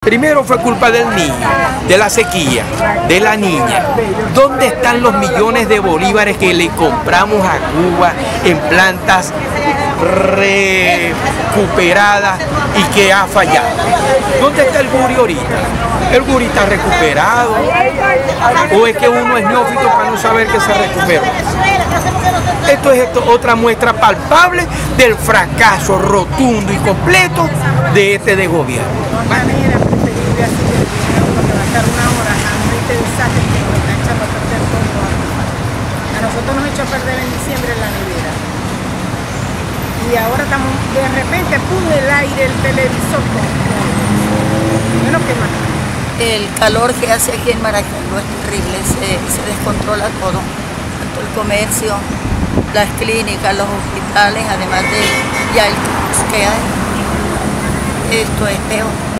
Primero fue culpa del niño, de la sequía, de la niña. ¿Dónde están los millones de bolívares que le compramos a Cuba en plantas recuperadas y que ha fallado? ¿Dónde está el Guri ahorita? ¿El Guri está recuperado? ¿O es que uno es neófito para no saber que se recuperó? Esto es otra muestra palpable del fracaso rotundo y completo de este gobierno. A nosotros nos echó a perder en diciembre la nevera. Y ahora estamos, de repente, pum, el aire, el televisor, bueno, ¿qué más? El calor que hace aquí en Maracaibo es terrible, se descontrola todo, tanto el comercio, las clínicas, los hospitales, además de ya el caos que hay. Esto es peor.